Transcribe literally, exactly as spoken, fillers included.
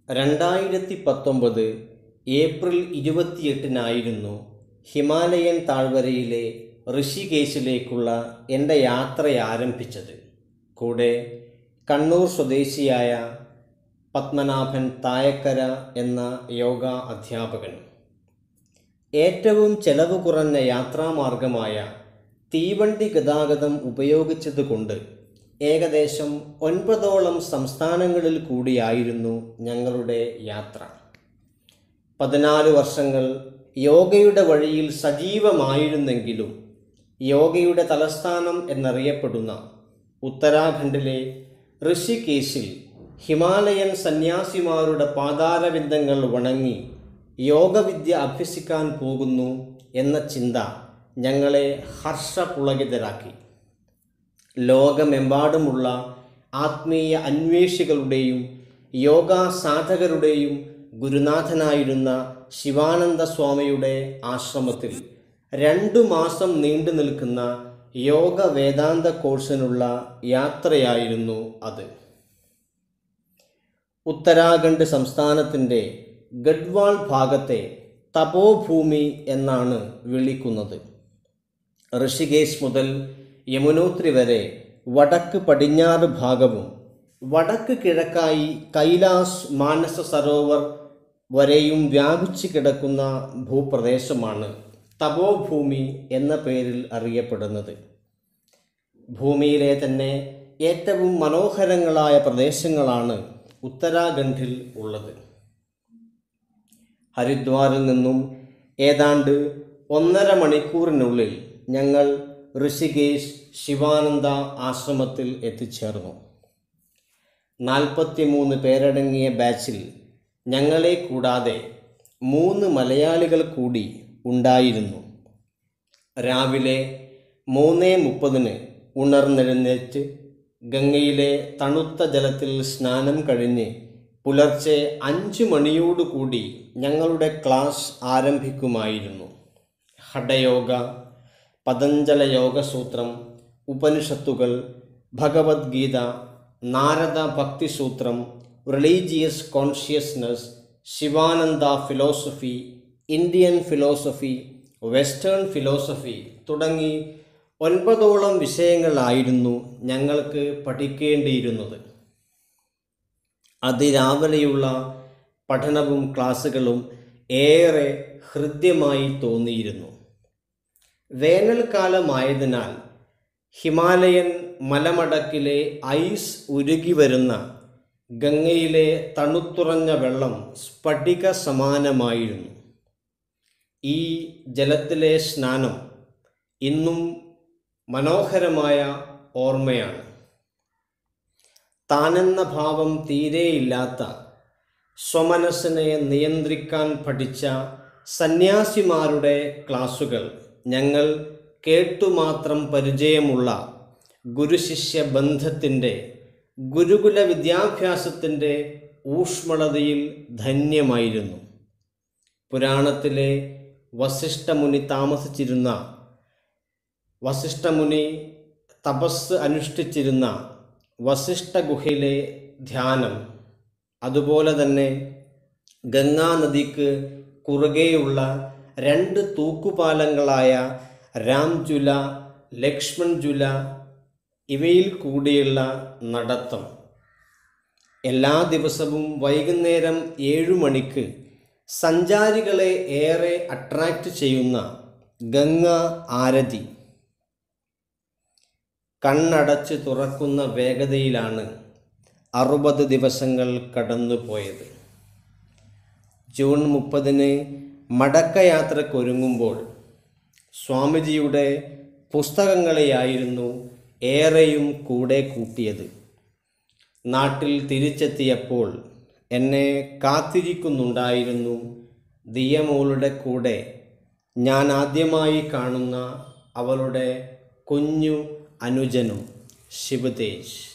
രണ്ടായിരത്തി പത്തൊമ്പത് April ഇരുപത്തിയെട്ടിനായിരുന്നു Himalayan താഴ്വരയിലെ ഋഷികേശിലേക്കുള്ള എൻ്റെ യാത്ര ആരംഭിച്ചത്. കൂടെ കണ്ണൂർ സ്വദേശിയായ പത്മനാഭൻ തായക്കര എന്ന യോഗ അധ്യാപകനും. ഏറ്റവും ചെലവ് കുറഞ്ഞ യാത്രാമാർഗമായ തീവണ്ടി ഗതാഗതം ഉപയോഗിച്ചതുകൊണ്ട് ഏകദേശം ഒൻപതോളം സംസ്ഥാനങ്ങളിൽ കൂടിയായിരുന്നു ഞങ്ങളുടെ യാത്ര. പതിനാല് വർഷങ്ങൾ യോഗയുടെ വഴിയിൽ സജീവമായിരുന്നെങ്കിലും യോഗയുടെ തലസ്ഥാനം എന്നറിയപ്പെടുന്ന ഉത്തരാഖണ്ഡിലെ ഋഷികേശിൽ ഹിമാലയൻ സന്യാസിമാരുടെ പാതാരവിന്ദങ്ങൾ വണങ്ങി യോഗവിദ്യ അഭ്യസിക്കാൻ പോകുന്നു എന്ന ചിന്ത ഞങ്ങളെ ഹർഷപുളകിതരാക്കി. ലോകമെമ്പാടുമുള്ള ആത്മീയ അന്വേഷികളുടെയും യോഗാ സാധകരുടെയും ഗുരുനാഥനായിരുന്ന ശിവാനന്ദ സ്വാമിയുടെ ആശ്രമത്തിൽ രണ്ടു മാസം നീണ്ടു നിൽക്കുന്ന യോഗ വേദാന്ത കോഴ്സിനുള്ള യാത്രയായിരുന്നു അത്. ഉത്തരാഖണ്ഡ് സംസ്ഥാനത്തിൻ്റെ ഗഡ്വാൾ ഭാഗത്തെ തപോഭൂമി എന്നാണ് വിളിക്കുന്നത്. ഋഷികേശ് മുതൽ യമുനോത്രി വരെ വടക്ക് പടിഞ്ഞാറ് ഭാഗവും വടക്ക് കിഴക്കായി കൈലാസ് മാനസ സരോവർ വരെയും വ്യാപിച്ചു കിടക്കുന്ന ഭൂപ്രദേശമാണ് തപോഭൂമി എന്ന പേരിൽ അറിയപ്പെടുന്നത്. ഭൂമിയിലെ തന്നെ ഏറ്റവും മനോഹരങ്ങളായ പ്രദേശങ്ങളാണ് ഉത്തരാഖണ്ഡിൽ ഉള്ളത്. ഹരിദ്വാറിൽ നിന്നും ഏതാണ്ട് ഒന്നര മണിക്കൂറിനുള്ളിൽ ഞങ്ങൾ ഋഷികേശ് ശിവാനന്ദ ആശ്രമത്തിൽ എത്തിച്ചേർന്നു. നാൽപ്പത്തിമൂന്ന് പേരടങ്ങിയ ബാച്ചിൽ ഞങ്ങളെ കൂടാതെ മൂന്ന് മലയാളികൾ കൂടി ഉണ്ടായിരുന്നു. രാവിലെ മൂന്ന് മുപ്പതിന് ഉണർന്നെഴുന്നേറ്റ് ഗംഗയിലെ തണുത്ത ജലത്തിൽ സ്നാനം കഴിഞ്ഞ് പുലർച്ചെ അഞ്ച് മണിയോടുകൂടി ഞങ്ങളുടെ ക്ലാസ് ആരംഭിക്കുമായിരുന്നു. ഹഠയോഗ, പതഞ്ജല യോഗസൂത്രം, ഉപനിഷത്തുകൾ, ഭഗവത്ഗീത, നാരദ ഭക്തിസൂത്രം, religious consciousness, Sivananda philosophy, Indian philosophy, western philosophy തുടങ്ങി ഒൻപതോളം വിഷയങ്ങളായിരുന്നു ഞങ്ങൾക്ക് പഠിക്കേണ്ടിയിരുന്നത്. അതിരാവിലെയുള്ള പഠനവും ക്ലാസ്സുകളും ഏറെ ഹൃദ്യമായി തോന്നിയിരുന്നു. വേനൽക്കാലമായതിനാൽ ഹിമാലയൻ മലമടക്കിലെ ഐസ് ഉരുകി വരുന്ന ഗംഗയിലെ തണുത്തുറഞ്ഞ വെള്ളം സ്ഫടിക സമാനമായിരുന്നു. ഈ ജലത്തിലെ സ്നാനം ഇന്നും മനോഹരമായ ഓർമ്മയാണ്. താനെന്ന ഭാവം തീരെയില്ലാത്ത, സ്വമനസ്സിനെ നിയന്ത്രിക്കാൻ പഠിച്ച സന്യാസിമാരുടെ ക്ലാസുകൾ ഞങ്ങൾ കേട്ടുമാത്രം പരിചയമുള്ള ഗുരുശിഷ്യ ബന്ധത്തിൻ്റെ, ഗുരുകുല വിദ്യാഭ്യാസത്തിൻ്റെ ഊഷ്മളതയിൽ ധന്യമായിരുന്നു. പുരാണത്തിലെ വസിഷ്ഠമുനി താമസിച്ചിരുന്ന, വസിഷ്ഠമുനി തപസ് അനുഷ്ഠിച്ചിരുന്ന വസിഷ്ഠ ഗുഹയിലെ ധ്യാനം, അതുപോലെ തന്നെ ഗംഗാനദിക്ക് കുറുകെയുള്ള രണ്ട് തൂക്കുപാലങ്ങളായ രാംജുല, ലക്ഷ്മൺ ജുല ഇവയിൽ കൂടിയുള്ള നടത്തം, എല്ലാ ദിവസവും വൈകുന്നേരം ഏഴു മണിക്ക് സഞ്ചാരികളെ ഏറെ അട്രാക്റ്റ് ചെയ്യുന്ന ഗംഗ ആരതി, കണ്ണടച്ച് തുറക്കുന്ന വേഗതയിലാണ് അറുപത് ദിവസങ്ങൾ കടന്നുപോയത്. ജൂൺ മുപ്പതിന് മടക്കയാത്രക്കൊരുങ്ങുമ്പോൾ സ്വാമിജിയുടെ പുസ്തകങ്ങളെയായിരുന്നു ഏറെയും കൂടെ കൂട്ടിയത്. നാട്ടിൽ തിരിച്ചെത്തിയപ്പോൾ എന്നെ കാത്തിരിക്കുന്നുണ്ടായിരുന്നു ദിയമോളുടെ കൂടെ ഞാൻ ആദ്യമായി കാണുന്ന അവളുടെ കുഞ്ഞു അനുജനും ശിവതേജ്.